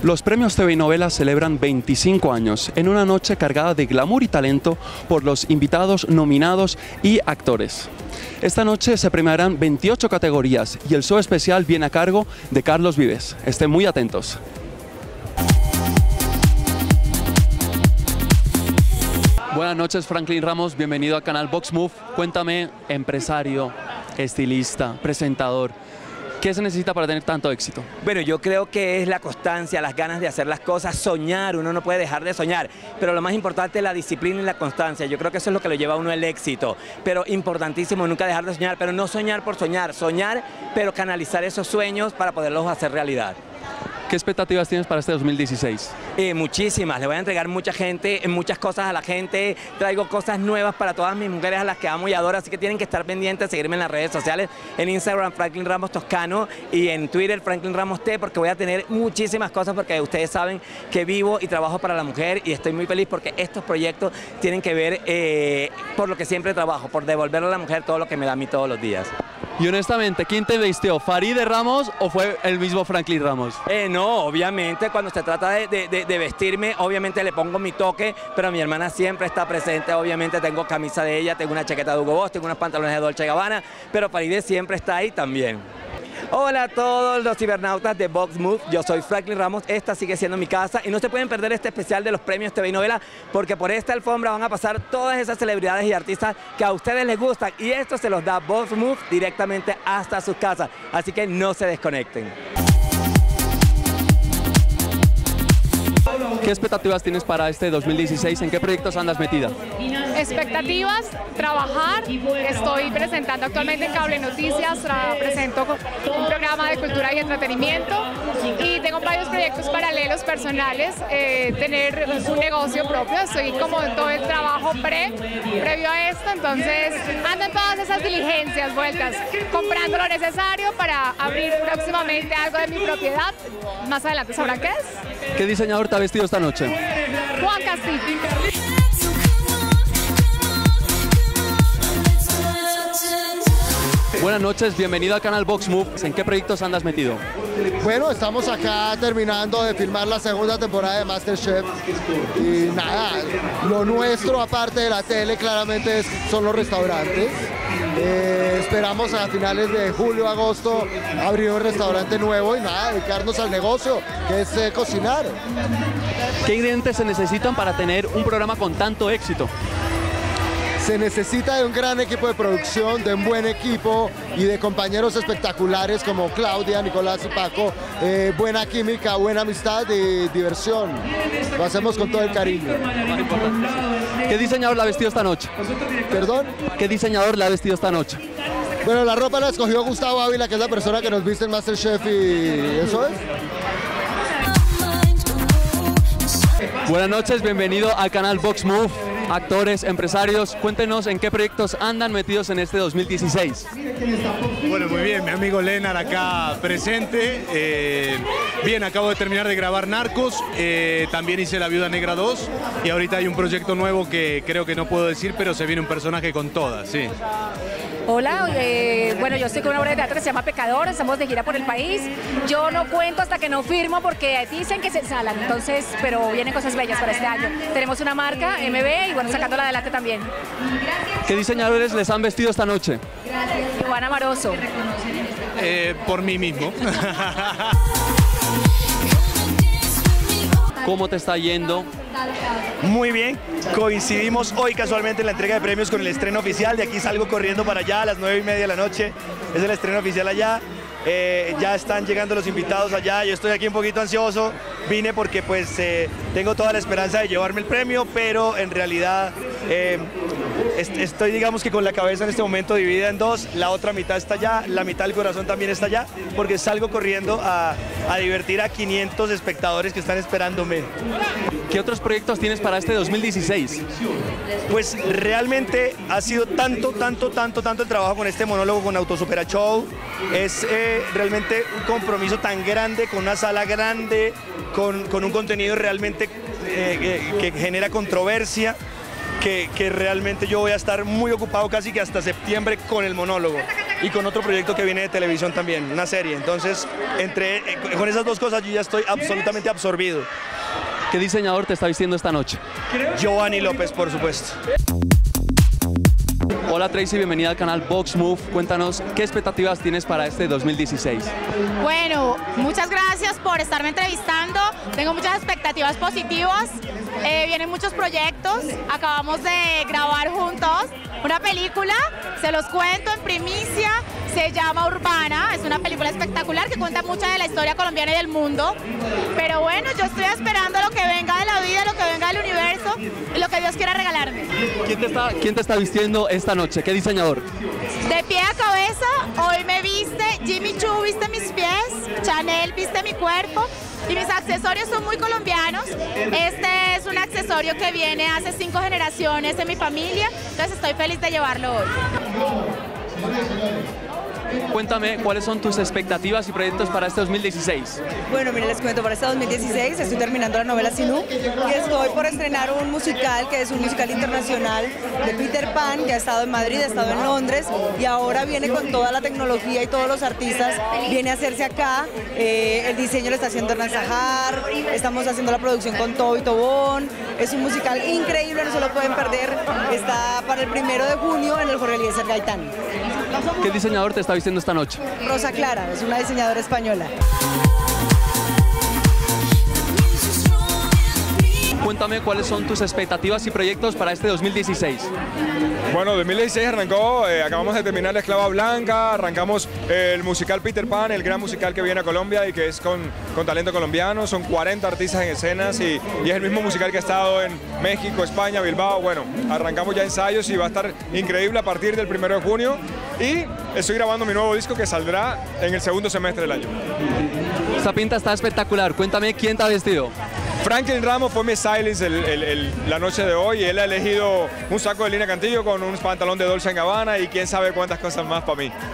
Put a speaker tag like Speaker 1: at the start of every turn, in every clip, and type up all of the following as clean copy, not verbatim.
Speaker 1: Los premios TV y Novelas celebran 25 años en una noche cargada de glamour y talento por los invitados, nominados y actores. Esta noche se premiarán 28 categorías y el show especial viene a cargo de Carlos Vives. Estén muy atentos. Buenas noches, Franklin Ramos, bienvenido al canal Vox Move. Cuéntame, empresario, estilista, presentador, ¿qué se necesita para tener tanto éxito?
Speaker 2: Bueno, yo creo que es la constancia, las ganas de hacer las cosas, soñar, uno no puede dejar de soñar, pero lo más importante es la disciplina y la constancia, yo creo que eso es lo que lo lleva a uno al éxito, pero importantísimo nunca dejar de soñar, pero no soñar por soñar, soñar, pero canalizar esos sueños para poderlos hacer realidad.
Speaker 1: ¿Qué expectativas tienes para este 2016?
Speaker 2: Muchísimas, le voy a entregar muchas cosas a la gente, traigo cosas nuevas para todas mis mujeres a las que amo y adoro, así que tienen que estar pendientes, seguirme en las redes sociales, en Instagram Franklin Ramos Toscano y en Twitter Franklin Ramos T, porque voy a tener muchísimas cosas, porque ustedes saben que vivo y trabajo para la mujer y estoy muy feliz porque estos proyectos tienen que ver por lo que siempre trabajo, por devolverle a la mujer todo lo que me da a mí todos los días.
Speaker 1: Y honestamente, ¿quién te vistió? ¿Farideh Ramos o fue el mismo Franklin Ramos?
Speaker 2: No, obviamente cuando se trata de vestirme, obviamente le pongo mi toque, pero mi hermana siempre está presente, obviamente tengo camisa de ella, tengo una chaqueta de Hugo Boss, tengo unos pantalones de Dolce & Gabbana, pero Farideh siempre está ahí también. Hola a todos los cibernautas de Vox Move, yo soy Franklin Ramos, esta sigue siendo mi casa y no se pueden perder este especial de los premios TV y Novela porque por esta alfombra van a pasar todas esas celebridades y artistas que a ustedes les gustan y esto se los da Vox Move directamente hasta sus casas, así que no se desconecten.
Speaker 1: ¿Qué expectativas tienes para este 2016? ¿En qué proyectos andas metida?
Speaker 3: Expectativas, trabajar. Estoy presentando actualmente en Cable Noticias, presento un programa de cultura y entretenimiento y tengo varios proyectos paralelos personales, tener un negocio propio, estoy como en todo el trabajo previo a esto, entonces ando en todas esas diligencias, vueltas, comprando lo necesario para abrir próximamente algo de mi propiedad. Más adelante sabrán qué es.
Speaker 1: ¿Qué diseñador te ha vestido esta noche?
Speaker 3: Juan Castillo.
Speaker 1: Buenas noches, bienvenido al canal Vox Move. ¿En qué proyectos andas metido?
Speaker 4: Bueno, estamos acá terminando de filmar la segunda temporada de MasterChef y nada, lo nuestro aparte de la tele claramente son los restaurantes. Esperamos a finales de julio, agosto abrir un restaurante nuevo y nada, dedicarnos al negocio que es cocinar.
Speaker 1: ¿Qué ingredientes se necesitan para tener un programa con tanto éxito?
Speaker 4: Se necesita de un gran equipo de producción, de un buen equipo y de compañeros espectaculares como Claudia, Nicolás y Paco. Buena química, buena amistad y diversión. Lo hacemos con todo el cariño.
Speaker 1: ¿Qué diseñador la ha vestido esta noche?
Speaker 4: ¿Perdón?
Speaker 1: ¿Qué diseñador la ha vestido esta noche?
Speaker 4: Bueno, la ropa la escogió Gustavo Ávila, que es la persona que nos viste en MasterChef y eso es.
Speaker 1: Buenas noches, bienvenido al canal Vox Move. Actores, empresarios, cuéntenos en qué proyectos andan metidos en este 2016.
Speaker 5: Bueno, muy bien, mi amigo Lenar acá presente. Bien, acabo de terminar de grabar Narcos, también hice La Viuda Negra 2 y ahorita hay un proyecto nuevo que creo que no puedo decir, pero se viene un personaje con todas, sí.
Speaker 6: Hola, bueno, yo estoy con una obra de teatro que se llama Pecador, estamos de gira por el país. Yo no cuento hasta que no firmo porque dicen que se ensalan, entonces, pero vienen cosas bellas para este año. Tenemos una marca, MB, y bueno, sacándola adelante también.
Speaker 1: ¿Qué diseñadores les han vestido esta noche?
Speaker 6: Iván Amaroso.
Speaker 5: Por mí mismo.
Speaker 1: ¿Cómo te está yendo?
Speaker 7: Muy bien, coincidimos hoy casualmente en la entrega de premios con el estreno oficial, de aquí salgo corriendo para allá a las 9:30 de la noche, es el estreno oficial allá, ya están llegando los invitados allá, yo estoy aquí un poquito ansioso, vine porque pues tengo toda la esperanza de llevarme el premio, pero en realidad estoy digamos que con la cabeza en este momento dividida en dos, la otra mitad está allá, la mitad del corazón también está allá, porque salgo corriendo a divertir a 500 espectadores que están esperándome.
Speaker 1: ¿Qué otros proyectos tienes para este 2016?
Speaker 7: Pues realmente ha sido tanto el trabajo con este monólogo, con Autosupera Show, es realmente un compromiso tan grande, con una sala grande, con un contenido realmente que genera controversia, que realmente yo voy a estar muy ocupado casi que hasta septiembre con el monólogo. y con otro proyecto que viene de televisión también, una serie. Entonces, con esas dos cosas yo ya estoy absolutamente absorbido.
Speaker 1: ¿Qué diseñador te está vistiendo esta noche?
Speaker 7: Giovanni López, por supuesto.
Speaker 1: Hola Tracy, bienvenida al canal Vox Move. Cuéntanos, ¿qué expectativas tienes para este 2016?
Speaker 8: Bueno, muchas gracias por estarme entrevistando. Tengo muchas expectativas positivas. Vienen muchos proyectos. Acabamos de grabar juntos una película, se los cuento en primicia. Se llama Urbana, es una película espectacular que cuenta mucha de la historia colombiana y del mundo. Pero bueno, yo estoy esperando lo que venga de la vida, lo que venga del universo y lo que Dios quiera regalarme.
Speaker 1: ¿Quién te está vistiendo esta noche? ¿Qué diseñador?
Speaker 8: De pie a cabeza, hoy me viste Jimmy Choo, viste mis pies, Chanel viste mi cuerpo y mis accesorios son muy colombianos. Este es un accesorio que viene hace 5 generaciones en mi familia, entonces estoy feliz de llevarlo hoy.
Speaker 1: Cuéntame, ¿cuáles son tus expectativas y proyectos para este 2016?
Speaker 9: Bueno, mire, les cuento, para este 2016 estoy terminando la novela Sinú y estoy por estrenar un musical que es un musical internacional de Peter Pan, que ha estado en Madrid, ha estado en Londres y ahora viene con toda la tecnología y todos los artistas, viene a hacerse acá. El diseño lo está haciendo Hernán Sajar, estamos haciendo la producción con Tobo y Tobón. Es un musical increíble, no se lo pueden perder. Está para el 1 de junio en el Jorge Eliezer Gaitán.
Speaker 1: ¿Qué diseñador te está vistiendo esta noche?
Speaker 9: Rosa Clara, es una diseñadora española.
Speaker 1: Cuéntame cuáles son tus expectativas y proyectos para este 2016.
Speaker 10: Bueno, 2016 arrancó, acabamos de terminar La Esclava Blanca, arrancamos el musical Peter Pan, el gran musical que viene a Colombia y que es con talento colombiano, son 40 artistas en escenas y es el mismo musical que ha estado en México, España, Bilbao. Bueno, arrancamos ya ensayos y va a estar increíble a partir del 1 de junio y estoy grabando mi nuevo disco que saldrá en el segundo semestre del año.
Speaker 1: Esta pinta está espectacular, cuéntame quién te ha vestido.
Speaker 10: Franklin Ramos fue mi stylist la noche de hoy y él ha elegido un saco de Lina Cantillo con un pantalón de Dolce & Gabbana y quién sabe cuántas cosas más para mí.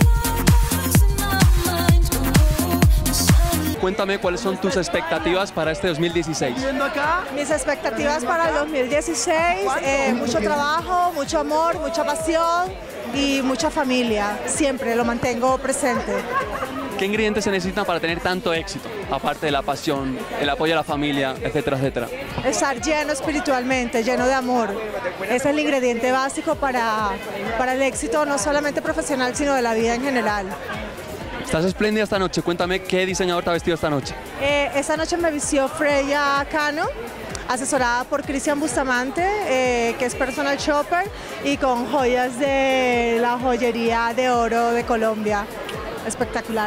Speaker 1: Cuéntame cuáles son tus expectativas para este 2016.
Speaker 11: Mis expectativas para el 2016, mucho trabajo, mucho amor, mucha pasión y mucha familia. Siempre lo mantengo presente.
Speaker 1: ¿Qué ingredientes se necesitan para tener tanto éxito? Aparte de la pasión, el apoyo a la familia, etcétera, etcétera.
Speaker 11: Estar lleno espiritualmente, lleno de amor. Ese es el ingrediente básico para el éxito, no solamente profesional, sino de la vida en general.
Speaker 1: Estás espléndida esta noche. Cuéntame qué diseñador te ha vestido esta noche.
Speaker 11: Esta noche me vistió Freya Cano, asesorada por Cristian Bustamante, que es personal shopper, y con joyas de la joyería de oro de Colombia. Espectacular.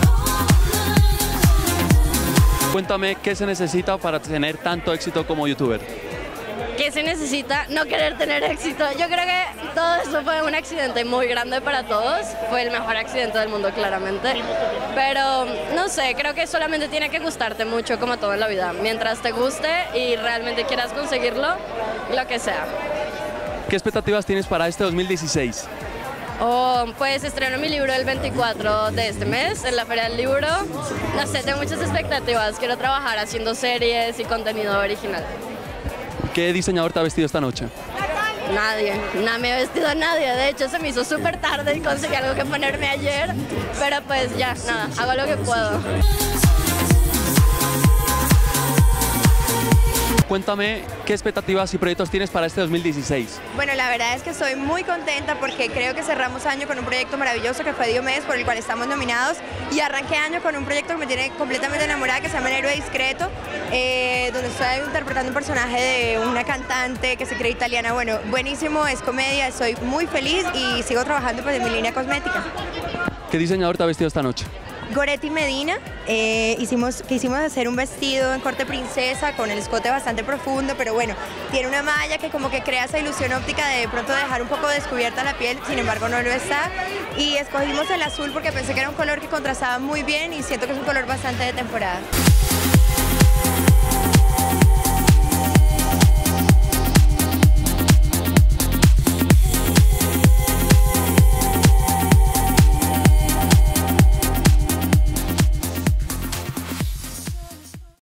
Speaker 1: Cuéntame qué se necesita para tener tanto éxito como youtuber.
Speaker 12: ¿Qué se necesita? No querer tener éxito. Yo creo que todo esto fue un accidente muy grande para todos. Fue el mejor accidente del mundo, claramente. Pero no sé, creo que solamente tiene que gustarte mucho, como todo en la vida. Mientras te guste y realmente quieras conseguirlo, lo que sea.
Speaker 1: ¿Qué expectativas tienes para este 2016?
Speaker 12: Pues estreno mi libro el 24 de este mes en la Feria del Libro. No sé, tengo muchas expectativas. Quiero trabajar haciendo series y contenido original.
Speaker 1: ¿Qué diseñador te ha vestido esta noche?
Speaker 12: Nadie, no me ha vestido nadie. De hecho, se me hizo súper tarde y conseguí algo que ponerme ayer. Pero pues ya, nada, hago lo que puedo.
Speaker 1: Cuéntame qué expectativas y proyectos tienes para este 2016.
Speaker 13: Bueno, la verdad es que estoy muy contenta porque creo que cerramos año con un proyecto maravilloso que fue Diomedes, por el cual estamos nominados, y arranqué año con un proyecto que me tiene completamente enamorada, que se llama El Héroe Discreto, donde estoy interpretando un personaje de una cantante que se cree italiana. Bueno, buenísimo, es comedia, estoy muy feliz y sigo trabajando pues en mi línea cosmética.
Speaker 1: ¿Qué diseñador te ha vestido esta noche?
Speaker 13: Goretti Medina, quisimos hacer un vestido en corte princesa con el escote bastante profundo, pero bueno, tiene una malla que como que crea esa ilusión óptica de pronto dejar un poco descubierta la piel, sin embargo no lo está, y escogimos el azul porque pensé que era un color que contrastaba muy bien y siento que es un color bastante de temporada.